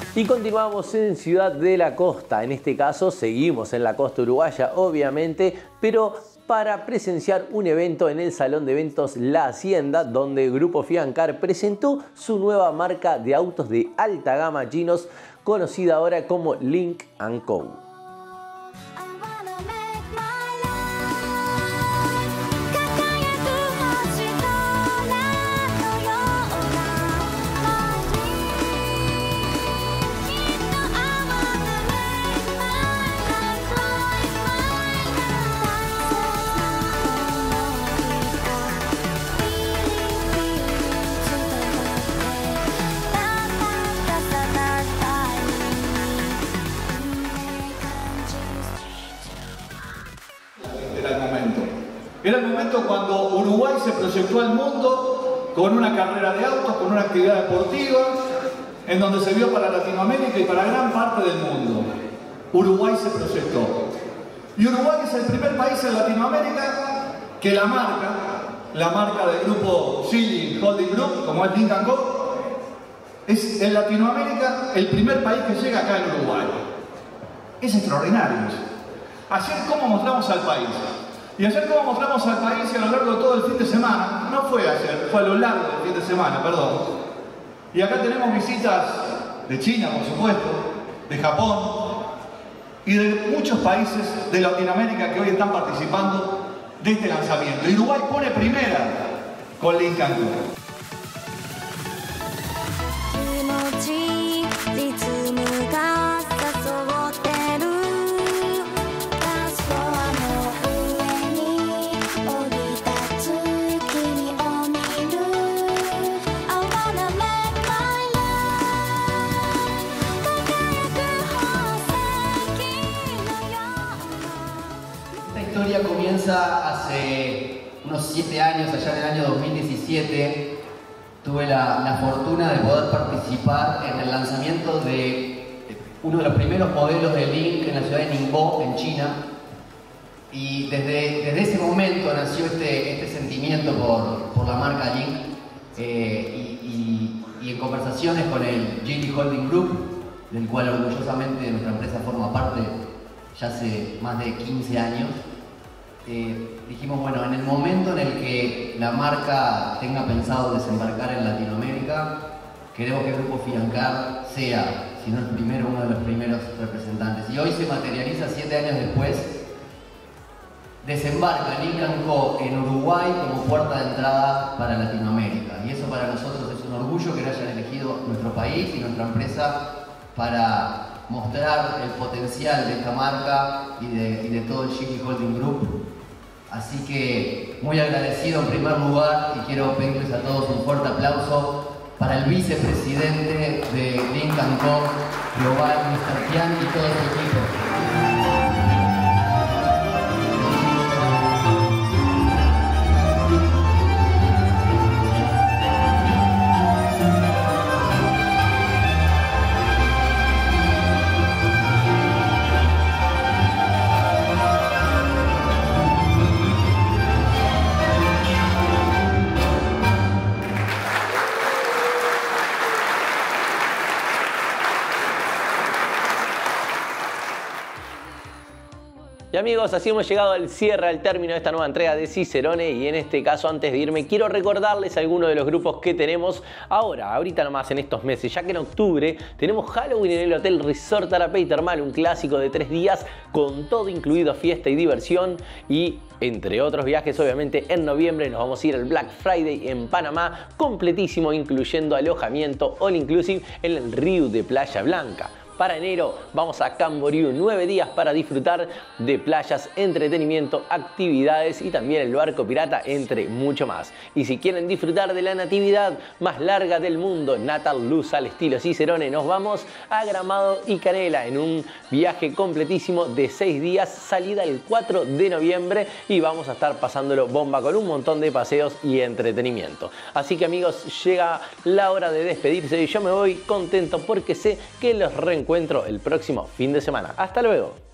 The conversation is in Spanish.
Y continuamos en Ciudad de la Costa. En este caso seguimos en la costa uruguaya, obviamente, pero para presenciar un evento en el Salón de Eventos La Hacienda, donde el Grupo Fiancar presentó su nueva marca de autos de alta gama chinos, conocida ahora como Lynk & Co. Era el momento cuando Uruguay se proyectó al mundo con una carrera de autos, con una actividad deportiva, en donde se vio para Latinoamérica y para gran parte del mundo. Uruguay se proyectó. Y Uruguay es el primer país en Latinoamérica que la marca del grupo Geely Holding Group, como es Lynk & Co, es en Latinoamérica el primer país que llega acá en Uruguay. Es extraordinario eso. Ayer, ¿cómo mostramos al país? Y ayer como mostramos al país y a lo largo de todo el fin de semana, no fue ayer, fue a lo largo del fin de semana, perdón. Y acá tenemos visitas de China, por supuesto, de Japón y de muchos países de Latinoamérica que hoy están participando de este lanzamiento. Y Uruguay pone primera con Lynk & Co. Esta historia comienza hace unos 7 años, allá en el año 2017. Tuve la fortuna de poder participar en el lanzamiento de uno de los primeros modelos de Lynk en la ciudad de Ningbo, en China. Y desde ese momento nació este sentimiento por la marca Lynk. Y en conversaciones con el Geely Holding Group, del cual orgullosamente nuestra empresa forma parte ya hace más de 15 años, dijimos, bueno, en el momento en el que la marca tenga pensado desembarcar en Latinoamérica, queremos que el Grupo Fiancar sea, si no el primero, uno de los primeros representantes. Y hoy se materializa 7 años después, desembarca Lynk & Co en Uruguay como puerta de entrada para Latinoamérica. Y eso para nosotros es un orgullo que lo hayan elegido nuestro país y nuestra empresa para mostrar el potencial de esta marca y de todo el Geely Holding Group. Así que muy agradecido en primer lugar y quiero pedirles a todos un fuerte aplauso para el vicepresidente de Lynk & Co Global, Mr. Tian, y todo su equipo. Y amigos, así hemos llegado al cierre, al término de esta nueva entrega de Cicerone, y en este caso, antes de irme, quiero recordarles algunos de los grupos que tenemos ahorita nomás en estos meses, ya que en octubre tenemos Halloween en el Hotel Resort Arapey Termal, un clásico de 3 días con todo incluido, fiesta y diversión, y entre otros viajes, obviamente en noviembre nos vamos a ir al Black Friday en Panamá, completísimo, incluyendo alojamiento all inclusive en el Río de Playa Blanca. Para enero vamos a Camboriú, 9 días para disfrutar de playas, entretenimiento, actividades y también el barco pirata, entre mucho más. Y si quieren disfrutar de la natividad más larga del mundo, Natal Luz al estilo Cicerone, nos vamos a Gramado y Canela en un viaje completísimo de 6 días, salida el 4 de noviembre, y vamos a estar pasándolo bomba con un montón de paseos y entretenimiento. Así que amigos, llega la hora de despedirse y yo me voy contento porque sé que los reencuentro el próximo fin de semana. Hasta luego.